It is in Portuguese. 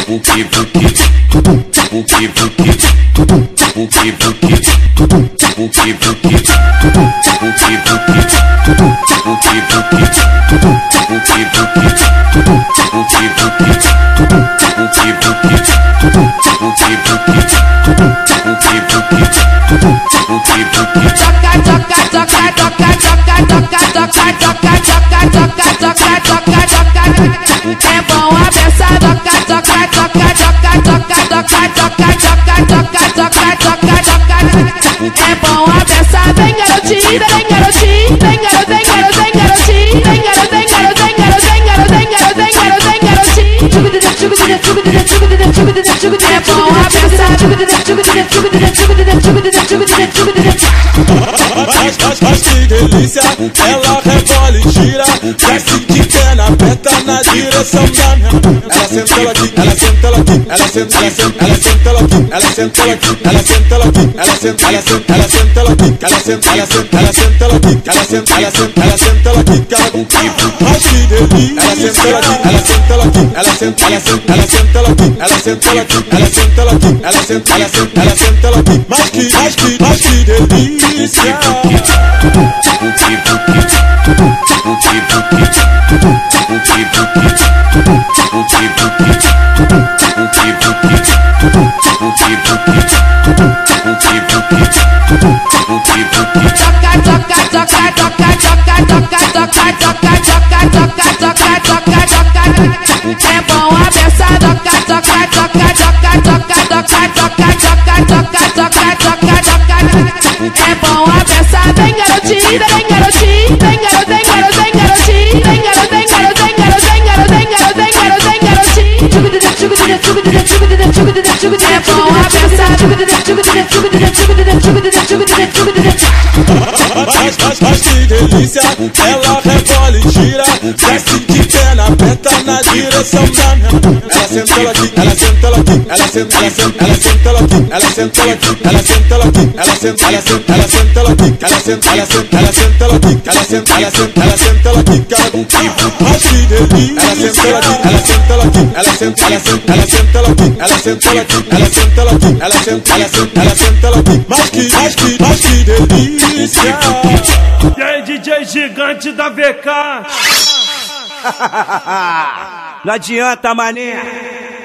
É bom a peça é bom a peça, vem garotinho, vem garotinho, vem garotinho, vem garotinho, vem garotinho, é bom a peça. Mas que delícia, ela rebola e gira, desce de perna aberta na direção da minha. Ela senta ela aqui, ela senta ela aqui, ela senta ela aqui, ela senta ela aqui, ela senta ela aqui, ela senta ela aqui, ela senta ela aqui, ela senta ela aqui, ela senta ela aqui, mas que delícia, ela senta ela aqui, ela senta ela aqui, ela senta ela aqui, ela senta ela aqui, ela senta ela aqui, ela senta ela aqui, ela senta ela aqui, mas que delícia. É bom a peça, é bom a peça, vem garotinho, vem garotinho, vem garotinho, vem garotinho, vem garotinho, é bom a peça. Mas que delícia, ela rebola e gira, desce de perna aberta na direção da minha. Ela senta ela aqui, ela senta ela aqui, ela senta ela aqui, ela senta ela aqui, ela senta ela aqui, ela senta ela aqui, ela senta ela aqui, ela senta ela aqui, ela senta ela aqui, mas que delícia, ela senta ela aqui, ela senta ela aqui, ela senta ela aqui, ela senta ela aqui, ela senta ela aqui, ela senta ela aqui, ela senta ela aqui, mas que delícia. E aí, DJ gigante da VK? Não adianta, mané.